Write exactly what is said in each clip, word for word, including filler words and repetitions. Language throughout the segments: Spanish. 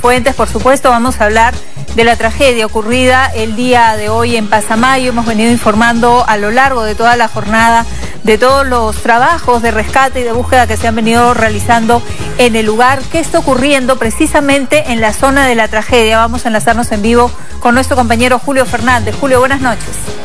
Puentes, por supuesto, vamos a hablar de la tragedia ocurrida el día de hoy en Pasamayo. Hemos venido informando a lo largo de toda la jornada de todos los trabajos de rescate y de búsqueda que se han venido realizando en el lugar. ¿Qué está ocurriendo precisamente en la zona de la tragedia? Vamos a enlazarnos en vivo con nuestro compañero Julio Fernández. Julio, buenas noches.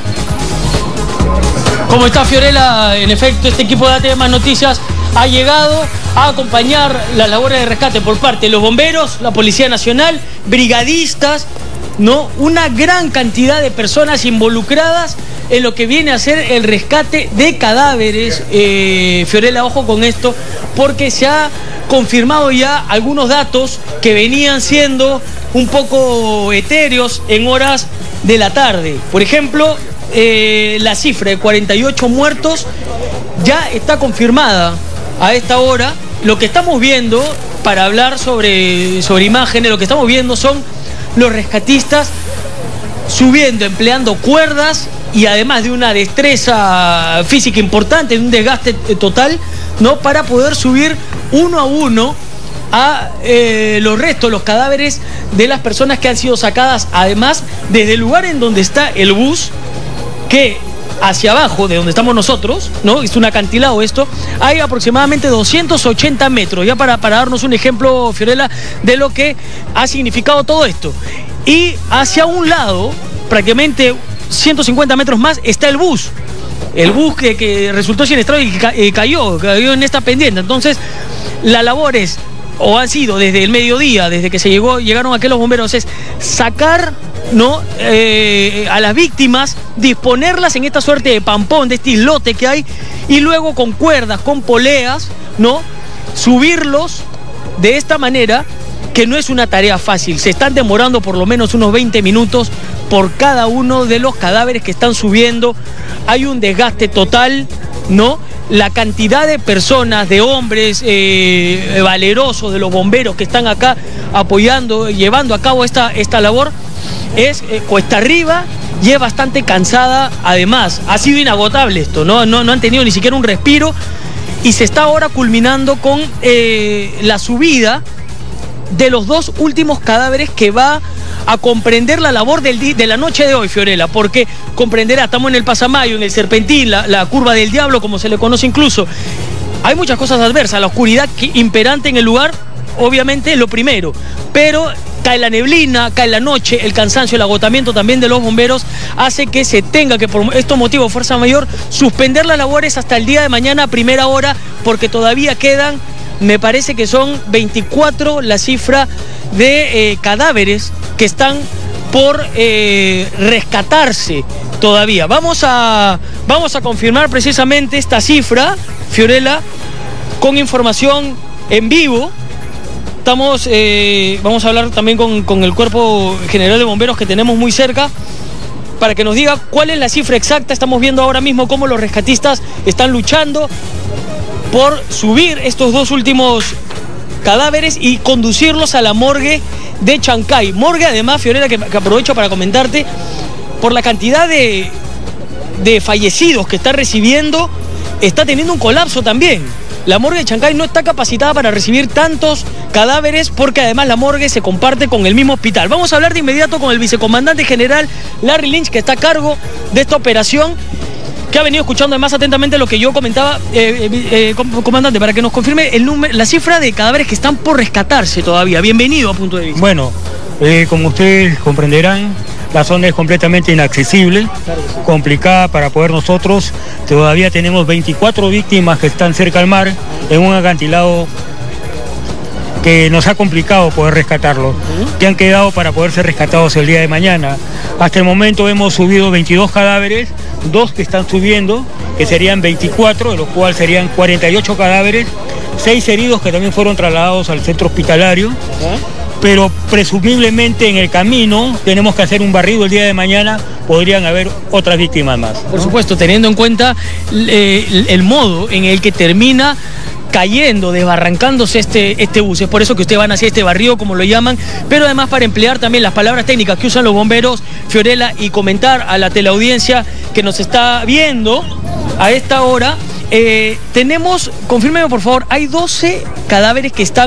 ¿Cómo está, Fiorella? En efecto, este equipo de A T V Más Noticias ha llegado a acompañar las labores de rescate por parte de los bomberos, la Policía Nacional, brigadistas, ¿no? Una gran cantidad de personas involucradas en lo que viene a ser el rescate de cadáveres. Eh, Fiorella, ojo con esto, porque se ha confirmado ya algunos datos que venían siendo un poco etéreos en horas de la tarde. Por ejemplo, eh, la cifra de cuarenta y ocho muertos ya está confirmada a esta hora. Lo que estamos viendo, para hablar sobre, sobre imágenes, lo que estamos viendo son los rescatistas subiendo, empleando cuerdas y además de una destreza física importante, de un desgaste total, ¿no? Para poder subir uno a uno a eh, los restos, los cadáveres de las personas que han sido sacadas, además desde el lugar en donde está el bus, que hacia abajo de donde estamos nosotros, ¿no? Es un acantilado esto, hay aproximadamente doscientos ochenta metros, ya para, para darnos un ejemplo, Fiorella, de lo que ha significado todo esto. Y hacia un lado, prácticamente ciento cincuenta metros más, está el bus. El bus que, que resultó siniestrado y ca eh, cayó, cayó en esta pendiente. Entonces, la labor es, o han sido desde el mediodía, desde que se llegó, llegaron aquí los bomberos, es sacar, ¿no? Eh, a las víctimas, disponerlas en esta suerte de pampón, de este islote que hay, y luego con cuerdas, con poleas, ¿no? Subirlos de esta manera, que no es una tarea fácil. Se están demorando por lo menos unos veinte minutos por cada uno de los cadáveres que están subiendo. Hay un desgaste total, ¿no? La cantidad de personas, de hombres eh, valerosos, de los bomberos que están acá apoyando, llevando a cabo esta, esta labor, es eh, cuesta arriba y es bastante cansada. Además, ha sido inagotable esto, ¿no? No, no han tenido ni siquiera un respiro, y se está ahora culminando con eh, la subida de los dos últimos cadáveres que va a comprender la labor del día, de la noche de hoy, Fiorella, porque comprenderá, estamos en el Pasamayo, en el Serpentín, la, la curva del diablo, como se le conoce incluso. Hay muchas cosas adversas, la oscuridad imperante en el lugar, obviamente, es lo primero, pero cae la neblina, cae la noche, el cansancio, el agotamiento también de los bomberos hace que se tenga que, por estos motivos, fuerza mayor, suspender las labores hasta el día de mañana a primera hora, porque todavía quedan, me parece que son veinticuatro la cifra de eh, cadáveres que están por eh, rescatarse todavía. Vamos a, vamos a confirmar precisamente esta cifra, Fiorella, con información en vivo. Estamos, eh, vamos a hablar también con, con el Cuerpo General de Bomberos que tenemos muy cerca, para que nos diga cuál es la cifra exacta. Estamos viendo ahora mismo cómo los rescatistas están luchando por subir estos dos últimos cadáveres y conducirlos a la morgue de Chancay. Morgue, además, Fiorella, que, que aprovecho para comentarte, por la cantidad de, de fallecidos que está recibiendo, está teniendo un colapso también. La morgue de Chancay no está capacitada para recibir tantos cadáveres, porque además la morgue se comparte con el mismo hospital. Vamos a hablar de inmediato con el vicecomandante general Larry Lynch, que está a cargo de esta operación, que ha venido escuchando además atentamente lo que yo comentaba, eh, eh, comandante, para que nos confirme el número, la cifra de cadáveres que están por rescatarse todavía. Bienvenido a Punto de Vista. Bueno, eh, como ustedes comprenderán, la zona es completamente inaccesible, complicada para poder nosotros. Todavía tenemos veinticuatro víctimas que están cerca al mar, en un acantilado que nos ha complicado poder rescatarlos, que han quedado para poder ser rescatados el día de mañana. Hasta el momento hemos subido veintidós cadáveres, dos que están subiendo, que serían veinticuatro, de los cuales serían cuarenta y ocho cadáveres, seis heridos que también fueron trasladados al centro hospitalario, pero presumiblemente en el camino tenemos que hacer un barrido el día de mañana, podrían haber otras víctimas más, ¿no? Por supuesto, teniendo en cuenta eh, el modo en el que termina cayendo, desbarrancándose este, este bus. Es por eso que ustedes van hacia este barrio, como lo llaman, pero además para emplear también las palabras técnicas que usan los bomberos, Fiorella, y comentar a la teleaudiencia que nos está viendo a esta hora. Eh, tenemos, confírmeme por favor, hay doce cadáveres que están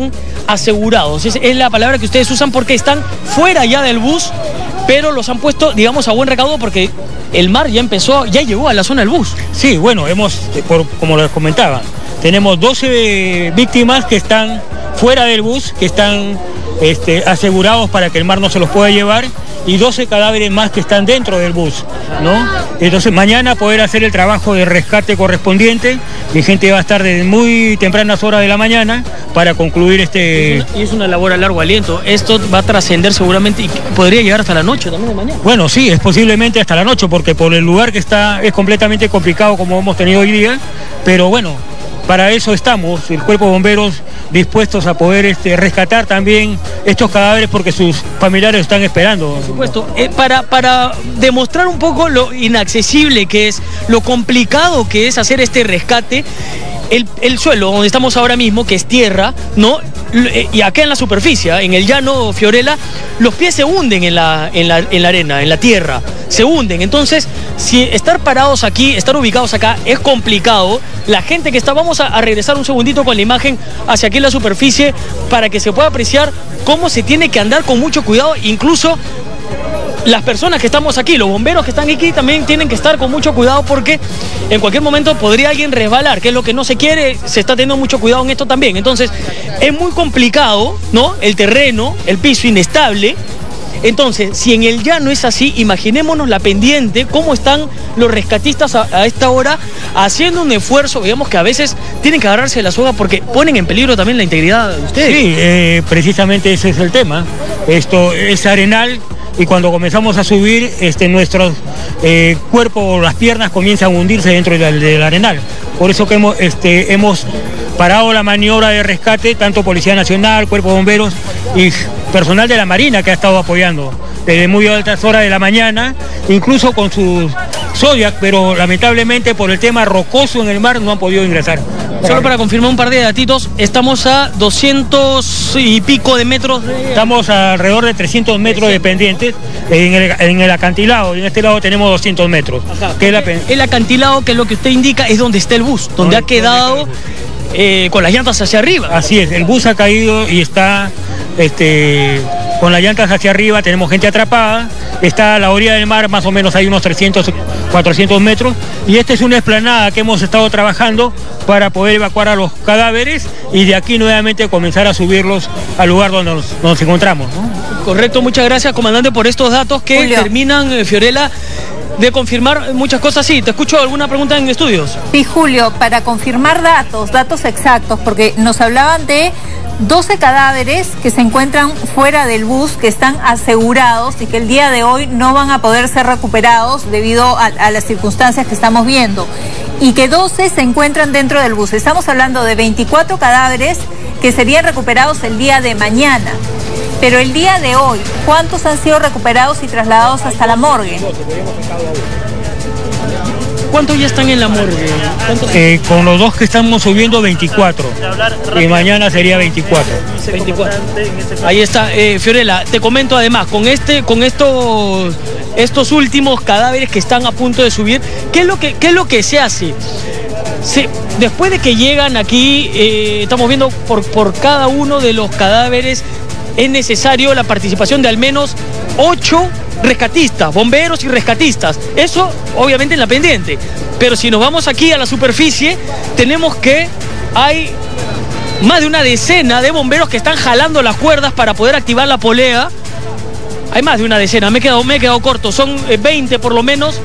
asegurados. Es, es la palabra que ustedes usan porque están fuera ya del bus, pero los han puesto, digamos, a buen recaudo porque el mar ya empezó, ya llegó a la zona del bus. Sí, bueno, hemos, por, como les comentaba, tenemos doce víctimas que están fuera del bus, que están este, asegurados para que el mar no se los pueda llevar, y doce cadáveres más que están dentro del bus, ¿no? Entonces mañana poder hacer el trabajo de rescate correspondiente. Mi gente va a estar desde muy tempranas horas de la mañana para concluir este... Y es una, y es una labor a largo aliento. Esto va a trascender seguramente y podría llegar hasta la noche también de mañana. Bueno, sí, es posiblemente hasta la noche, porque por el lugar que está es completamente complicado como hemos tenido hoy día, pero bueno, para eso estamos, el Cuerpo de Bomberos, dispuestos a poder este, rescatar también estos cadáveres porque sus familiares están esperando. Por supuesto, eh, para, para demostrar un poco lo inaccesible que es, lo complicado que es hacer este rescate, el, el suelo donde estamos ahora mismo, que es tierra, ¿no? Y acá en la superficie, en el llano Fiorella, los pies se hunden en la, en la, en la arena, en la tierra, se hunden. Entonces, si estar parados aquí, estar ubicados acá es complicado. La gente que está, vamos a, a regresar un segundito con la imagen hacia aquí en la superficie para que se pueda apreciar cómo se tiene que andar con mucho cuidado, incluso las personas que estamos aquí, los bomberos que están aquí también tienen que estar con mucho cuidado porque en cualquier momento podría alguien resbalar, que es lo que no se quiere, se está teniendo mucho cuidado en esto también. Entonces, es muy complicado, ¿no? El terreno, el piso inestable. Entonces, si en el llano es así, imaginémonos la pendiente, cómo están los rescatistas a, a esta hora haciendo un esfuerzo, digamos que a veces tienen que agarrarse de la soga porque ponen en peligro también la integridad de ustedes. Sí, eh, precisamente ese es el tema. Esto es arenal. Y cuando comenzamos a subir, este, nuestros eh, cuerpos, las piernas comienzan a hundirse dentro del, del arenal. Por eso que hemos, este, hemos parado la maniobra de rescate, tanto Policía Nacional, Cuerpo de Bomberos y personal de la Marina que ha estado apoyando desde muy altas horas de la mañana, incluso con sus Zodiac, pero lamentablemente por el tema rocoso en el mar no han podido ingresar. Solo para confirmar un par de datitos, estamos a doscientos y pico de metros. De... Estamos alrededor de trescientos metros de pendientes en el, en el acantilado, y en este lado tenemos doscientos metros. Ajá, que es la... El acantilado, que es lo que usted indica, es donde está el bus, donde no, ha quedado eh, con las llantas hacia arriba. Así es, el bus ha caído y está este, con las llantas hacia arriba, tenemos gente atrapada, está a la orilla del mar, más o menos hay unos trescientos, cuatrocientos metros, y esta es una explanada que hemos estado trabajando para poder evacuar a los cadáveres y de aquí nuevamente comenzar a subirlos al lugar donde nos, donde nos encontramos, ¿no? Correcto, muchas gracias, comandante, por estos datos que Julio. terminan, eh, Fiorella, de confirmar muchas cosas. Sí, te escucho alguna pregunta en estudios. Sí, Julio, para confirmar datos, datos exactos, porque nos hablaban de doce cadáveres que se encuentran fuera del bus, que están asegurados y que el día de hoy no van a poder ser recuperados debido a, a las circunstancias que estamos viendo, y que doce se encuentran dentro del bus. Estamos hablando de veinticuatro cadáveres que serían recuperados el día de mañana. Pero el día de hoy, ¿cuántos han sido recuperados y trasladados hasta la morgue? ¿Cuántos ya están en la morgue? Eh, con los dos que estamos subiendo, veinticuatro. Y mañana sería veinticuatro. veinticuatro. Ahí está, eh, Fiorella, te comento además, con este, con estos, estos últimos cadáveres que están a punto de subir, ¿qué es lo que, qué es lo que se hace? Se, después de que llegan aquí, eh, estamos viendo por, por cada uno de los cadáveres, es necesario la participación de al menos ocho rescatistas, bomberos y rescatistas. Eso obviamente en la pendiente. Pero si nos vamos aquí a la superficie, tenemos que hay más de una decena de bomberos que están jalando las cuerdas para poder activar la polea. Hay más de una decena, me he quedado, me he quedado corto, son eh, veinte por lo menos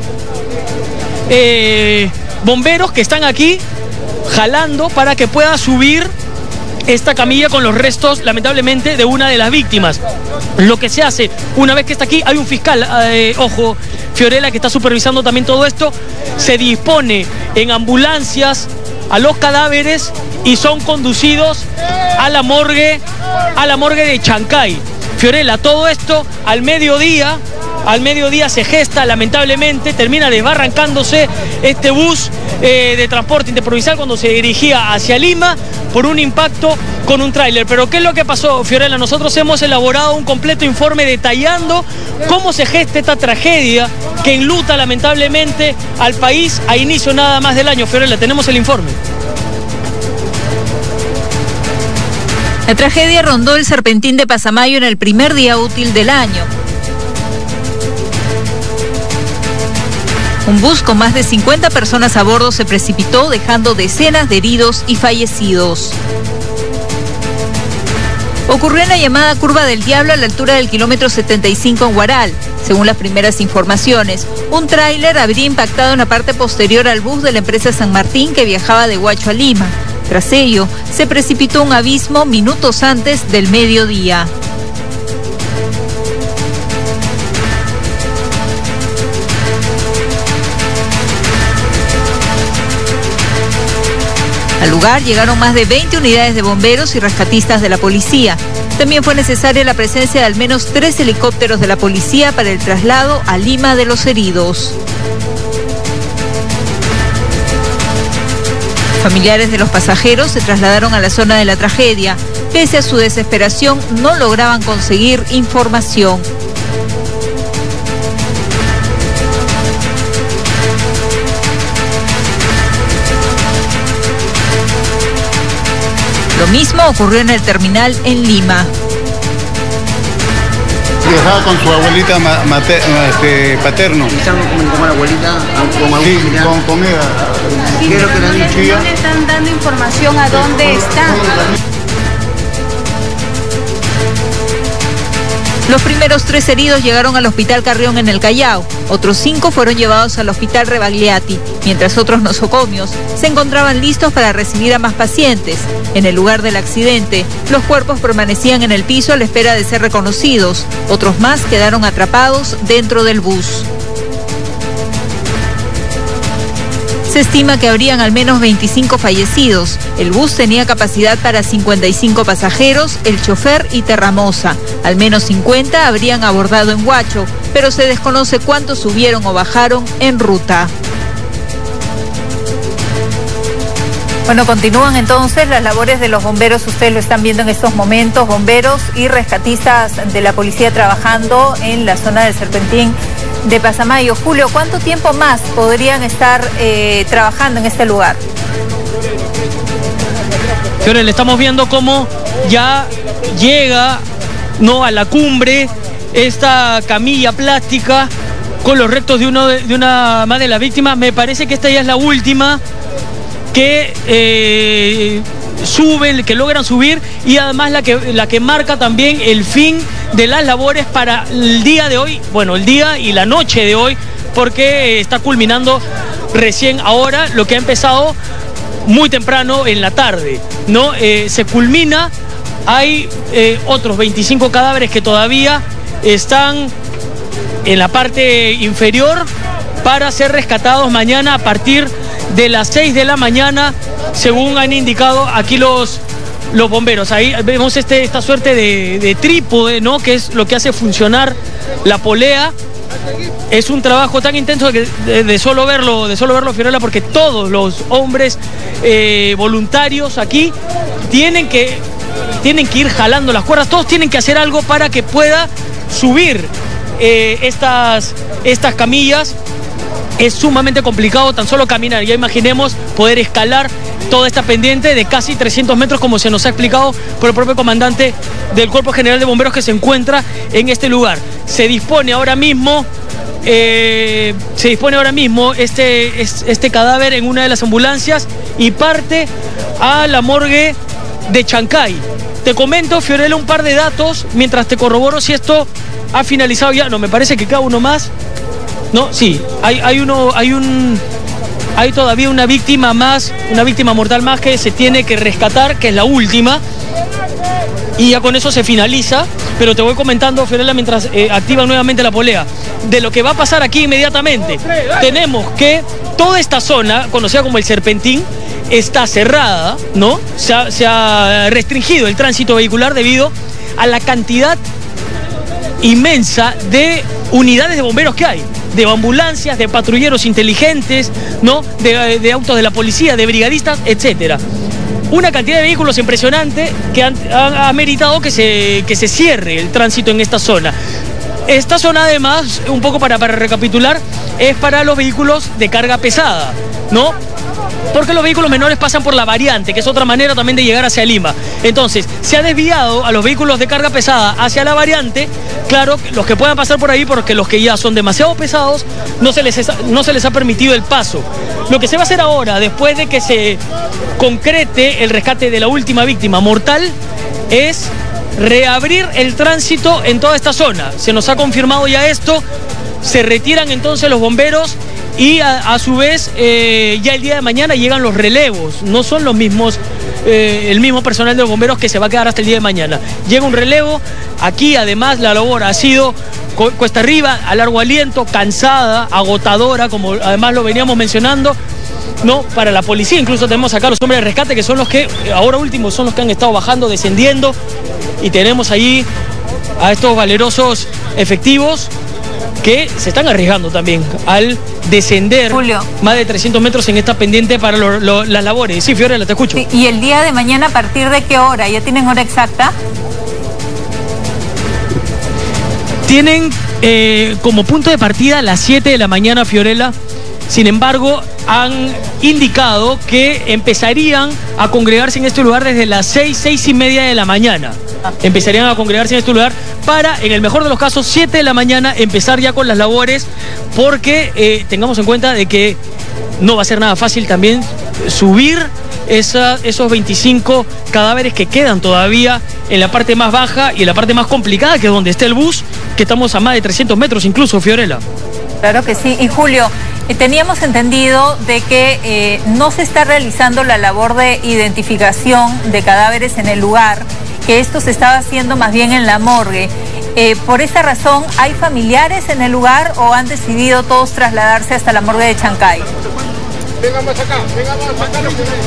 eh, bomberos que están aquí jalando para que pueda subir esta camilla con los restos, lamentablemente, de una de las víctimas. Lo que se hace, una vez que está aquí, hay un fiscal, eh, ojo, Fiorella, que está supervisando también todo esto, se dispone en ambulancias a los cadáveres y son conducidos a la morgue, a la morgue de Chancay. Fiorella, todo esto al mediodía, al mediodía se gesta, lamentablemente, termina desbarrancándose este bus eh, de transporte interprovincial cuando se dirigía hacia Lima por un impacto con un tráiler. Pero ¿qué es lo que pasó, Fiorella? Nosotros hemos elaborado un completo informe detallando cómo se gesta esta tragedia que enluta lamentablemente al país a inicio nada más del año. Fiorella, tenemos el informe. La tragedia rondó el Serpentín de Pasamayo en el primer día útil del año. Un bus con más de cincuenta personas a bordo se precipitó, dejando decenas de heridos y fallecidos. Ocurrió en la llamada Curva del Diablo a la altura del kilómetro setenta y cinco en Huaral. Según las primeras informaciones, un tráiler habría impactado en la parte posterior al bus de la empresa San Martín que viajaba de Huacho a Lima. Tras ello, se precipitó un abismo minutos antes del mediodía. Al lugar llegaron más de veinte unidades de bomberos y rescatistas de la policía. También fue necesaria la presencia de al menos tres helicópteros de la policía para el traslado a Lima de los heridos. Familiares de los pasajeros se trasladaron a la zona de la tragedia. Pese a su desesperación, no lograban conseguir información. Lo mismo ocurrió en el terminal en Lima. Viajaba con su abuelita mater, este, paterno. ¿Están con la abuelita? ¿Con algún sí, familiar? con, con ella. ¿Qué es lo que le han dicho? No le están dando información a dónde está. Los primeros tres heridos llegaron al Hospital Carrión en el Callao. Otros cinco fueron llevados al Hospital Rebagliati, mientras otros nosocomios se encontraban listos para recibir a más pacientes. En el lugar del accidente, los cuerpos permanecían en el piso a la espera de ser reconocidos. Otros más quedaron atrapados dentro del bus. Se estima que habrían al menos veinticinco fallecidos. El bus tenía capacidad para cincuenta y cinco pasajeros, el chofer y Terramosa. Al menos cincuenta habrían abordado en Huacho, pero se desconoce cuántos subieron o bajaron en ruta. Bueno, continúan entonces las labores de los bomberos, ustedes lo están viendo en estos momentos, bomberos y rescatistas de la policía trabajando en la zona del Serpentín de Pasamayo. Julio, ¿cuánto tiempo más podrían estar eh, trabajando en este lugar? Fiorel, estamos viendo cómo ya llega, ¿no?, a la cumbre esta camilla plástica con los restos de, uno de, de una más de las víctimas. Me parece que esta ya es la última que eh, suben, que logran subir, y además la que, la que marca también el fin de las labores para el día de hoy, bueno, el día y la noche de hoy, porque está culminando recién ahora lo que ha empezado muy temprano en la tarde, ¿no? Eh, se culmina, hay eh, otros veinticinco cadáveres que todavía están en la parte inferior para ser rescatados mañana a partir de las seis de la mañana, según han indicado aquí los, los bomberos. Ahí vemos este, esta suerte de, de trípode, ¿no?, que es lo que hace funcionar la polea. Es un trabajo tan intenso que de, de solo verlo, de solo verlo, Fiorella, porque todos los hombres eh, voluntarios aquí tienen que, tienen que ir jalando las cuerdas, todos tienen que hacer algo para que pueda subir eh, estas, estas camillas. Es sumamente complicado tan solo caminar, ya imaginemos poder escalar toda esta pendiente de casi trescientos metros, como se nos ha explicado por el propio comandante del Cuerpo General de Bomberos que se encuentra en este lugar. Se dispone ahora mismo, eh, se dispone ahora mismo este, este cadáver en una de las ambulancias y parte a la morgue de Chancay. Te comento, Fiorella, un par de datos mientras te corroboro si esto ha finalizado ya. No, me parece que queda uno más. No, sí, hay, hay uno, hay un, hay todavía una víctima más, una víctima mortal más que se tiene que rescatar, que es la última, y ya con eso se finaliza. Pero te voy comentando, Fiorella, mientras eh, activan nuevamente la polea, de lo que va a pasar aquí inmediatamente. Tenemos que toda esta zona, conocida como el Serpentín, está cerrada, ¿no? Se ha, se ha restringido el tránsito vehicular debido a la cantidad inmensa de unidades de bomberos que hay, de ambulancias, de patrulleros inteligentes, ¿no?, de, de autos de la policía, de brigadistas, etcétera. Una cantidad de vehículos impresionante que han, han, ha meritado que se, que se cierre el tránsito en esta zona. Esta zona, además, un poco para, para recapitular, es para los vehículos de carga pesada, ¿no? porque los vehículos menores pasan por la variante, que es otra manera también de llegar hacia Lima. Entonces, se ha desviado a los vehículos de carga pesada hacia la variante, claro, los que puedan pasar por ahí, porque los que ya son demasiado pesados, no se les, no se les ha permitido el paso. Lo que se va a hacer ahora, después de que se concrete el rescate de la última víctima mortal, es reabrir el tránsito en toda esta zona. Se nos ha confirmado ya esto, se retiran entonces los bomberos y a, a su vez eh, ya el día de mañana llegan los relevos. No son los mismos, eh, el mismo personal de los bomberos que se va a quedar hasta el día de mañana. Llega un relevo, aquí además la labor ha sido cuesta arriba, a largo aliento, cansada, agotadora, como además lo veníamos mencionando, ¿no? Para la policía, incluso tenemos acá los hombres de rescate, que son los que, ahora último, son los que han estado bajando, descendiendo, y tenemos allí a estos valerosos efectivos que se están arriesgando también al descender Julio. más de trescientos metros en esta pendiente para lo, lo, las labores. Sí, Fiorella, te escucho. Sí, y el día de mañana, ¿a partir de qué hora? ¿Ya tienen hora exacta? Tienen eh, como punto de partida las siete de la mañana, Fiorella. Sin embargo, han indicado que empezarían a congregarse en este lugar desde las seis, seis y media de la mañana. Empezarían a congregarse en este lugar para, en el mejor de los casos, siete de la mañana, empezar ya con las labores, porque eh, tengamos en cuenta de que no va a ser nada fácil también subir esa, esos veinticinco cadáveres que quedan todavía en la parte más baja y en la parte más complicada, que es donde está el bus, que estamos a más de trescientos metros incluso, Fiorella. Claro que sí. Y Julio, eh, teníamos entendido de que eh, no se está realizando la labor de identificación de cadáveres en el lugar, que esto se estaba haciendo más bien en la morgue. Eh, por esa razón, ¿hay familiares en el lugar o han decidido todos trasladarse hasta la morgue de Chancay? Venga más acá, venga más acá.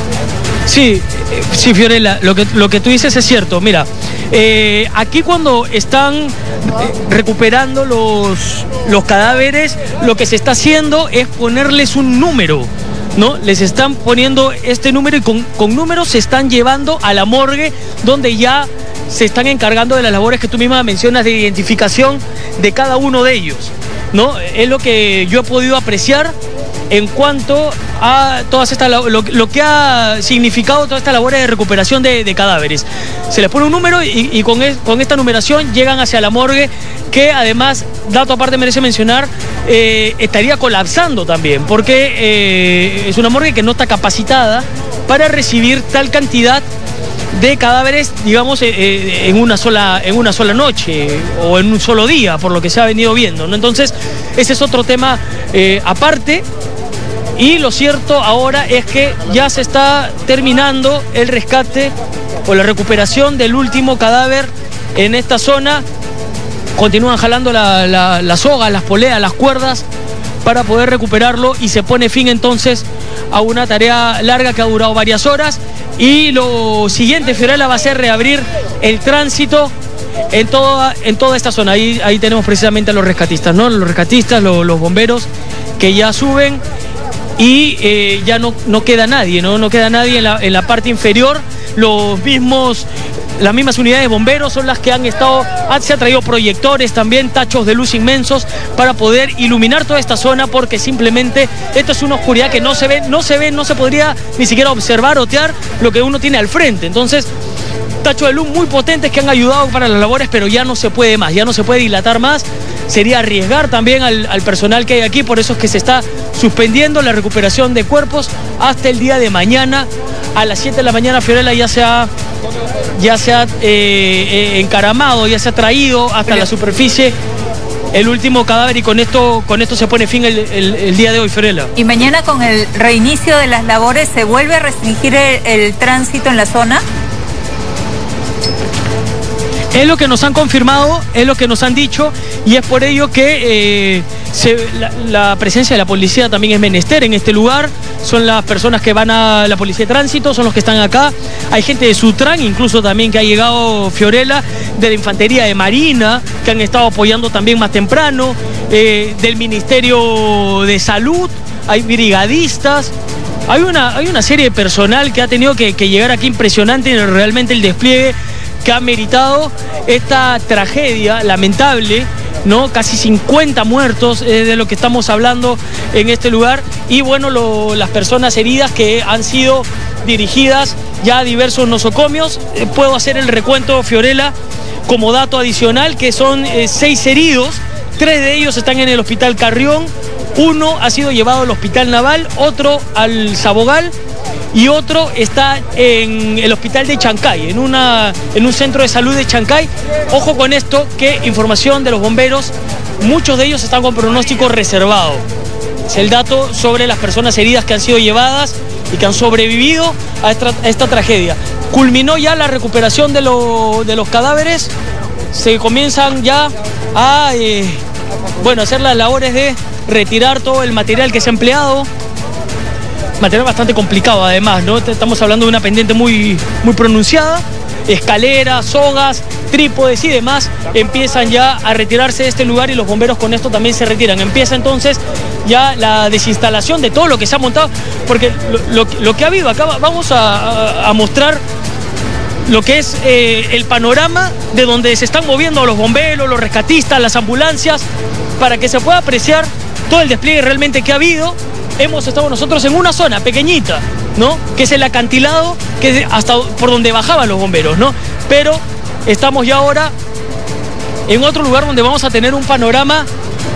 Sí, sí, Fiorella, lo que, lo que tú dices es cierto. Mira, eh, aquí cuando están eh, recuperando los, los cadáveres, lo que se está haciendo es ponerles un número, ¿no? Les están poniendo este número y con, con números se están llevando a la morgue, donde ya se están encargando de las labores que tú misma mencionas de identificación de cada uno de ellos, ¿no? Es lo que yo he podido apreciar en cuanto a todas estas lo, lo que ha significado toda esta labor de recuperación de, de cadáveres. Se les pone un número y, y con, es, con esta numeración llegan hacia la morgue, que además, dato aparte merece mencionar, eh, estaría colapsando también, porque eh, es una morgue que no está capacitada para recibir tal cantidad de cadáveres, digamos, eh, en una sola en una sola noche o en un solo día, por lo que se ha venido viendo, ¿no? Entonces, ese es otro tema eh, aparte. Y lo cierto ahora es que ya se está terminando el rescate o la recuperación del último cadáver en esta zona. Continúan jalando la, la, la soga, las poleas, las cuerdas para poder recuperarlo, y se pone fin entonces a una tarea larga que ha durado varias horas. Y lo siguiente, Fiorella, va a ser reabrir el tránsito en toda, en toda esta zona. Ahí, ahí tenemos precisamente a los rescatistas, ¿no? Los rescatistas, los, los bomberos que ya suben. Y eh, ya no, no queda nadie, ¿no? No queda nadie en la, en la parte inferior. Los mismos, las mismas unidades de bomberos son las que han estado, se han traído proyectores también, tachos de luz inmensos para poder iluminar toda esta zona, porque simplemente esto es una oscuridad que no se ve, no se ve, no se podría ni siquiera observar, otear lo que uno tiene al frente. Entonces, tachos de luz muy potentes que han ayudado para las labores, pero ya no se puede más, ya no se puede dilatar más. Sería arriesgar también al, al personal que hay aquí, por eso es que se está suspendiendo la recuperación de cuerpos hasta el día de mañana. A las siete de la mañana, Fiorella, ya se ha, ya se ha eh, eh, encaramado, ya se ha traído hasta la superficie el último cadáver, y con esto, con esto se pone fin el, el, el día de hoy, Fiorella. ¿Y mañana, con el reinicio de las labores, se vuelve a restringir el, el tránsito en la zona? Es lo que nos han confirmado, es lo que nos han dicho, y es por ello que eh, se, la, la presencia de la policía también es menester en este lugar. Son las personas que van a la policía de tránsito, son los que están acá. Hay gente de Sutran, incluso también, que ha llegado, Fiorella, de la Infantería de Marina, que han estado apoyando también más temprano, eh, del Ministerio de Salud, hay brigadistas. Hay una, hay una serie de personal que ha tenido que, que llegar aquí, impresionante realmente el despliegue que ha meritado esta tragedia lamentable ¿no? Casi cincuenta muertos eh, de lo que estamos hablando en este lugar, y bueno, lo, las personas heridas que han sido dirigidas ya a diversos nosocomios. Eh, puedo hacer el recuento, Fiorella, como dato adicional, que son eh, seis heridos, tres de ellos están en el Hospital Carrión, uno ha sido llevado al Hospital Naval, otro al Sabogal y otro está en el Hospital de Chancay, en, una, en un centro de salud de Chancay. Ojo con esto, que información de los bomberos, muchos de ellos están con pronóstico reservado. Es el dato sobre las personas heridas que han sido llevadas y que han sobrevivido a esta, a esta tragedia. Culminó ya la recuperación de, lo, de los cadáveres, se comienzan ya a eh, bueno, hacer las labores de retirar todo el material que se ha empleado. Material bastante complicado además, ¿no? Estamos hablando de una pendiente muy, muy pronunciada. Escaleras, sogas, trípodes y demás empiezan ya a retirarse de este lugar, y los bomberos con esto también se retiran. Empieza entonces ya la desinstalación de todo lo que se ha montado, porque lo, lo, lo que ha habido acá, vamos a, a, a mostrar lo que es eh, el panorama de donde se están moviendo los bomberos, los rescatistas, las ambulancias, para que se pueda apreciar todo el despliegue realmente que ha habido. Hemos estado nosotros en una zona pequeñita, ¿no? Que es el acantilado, que es hasta por donde bajaban los bomberos, ¿no? Pero estamos ya ahora en otro lugar donde vamos a tener un panorama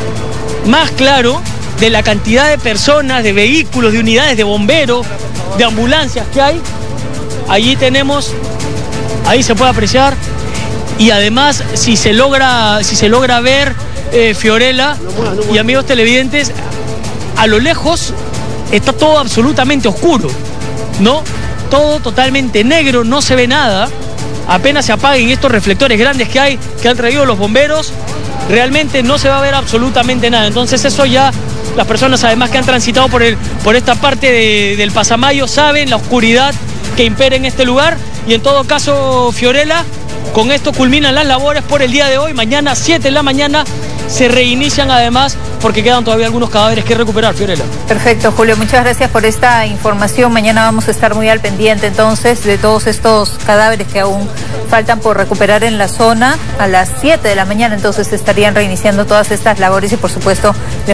más claro de la cantidad de personas, de vehículos, de unidades de bomberos, de ambulancias que hay. Allí tenemos, ahí se puede apreciar, y además si se logra, si se logra ver, eh, Fiorella y amigos televidentes, a lo lejos está todo absolutamente oscuro, ¿no? Todo totalmente negro, no se ve nada. Apenas se apaguen estos reflectores grandes que hay, que han traído los bomberos, realmente no se va a ver absolutamente nada. Entonces eso ya, las personas además que han transitado por, el, por esta parte de, del Pasamayo saben la oscuridad que impera en este lugar. Y en todo caso, Fiorella, con esto culminan las labores por el día de hoy. Mañana, siete de la mañana, se reinician además, porque quedan todavía algunos cadáveres que recuperar, Fiorella. Perfecto, Julio, muchas gracias por esta información. Mañana vamos a estar muy al pendiente entonces de todos estos cadáveres que aún faltan por recuperar en la zona. A las siete de la mañana entonces se estarían reiniciando todas estas labores y por supuesto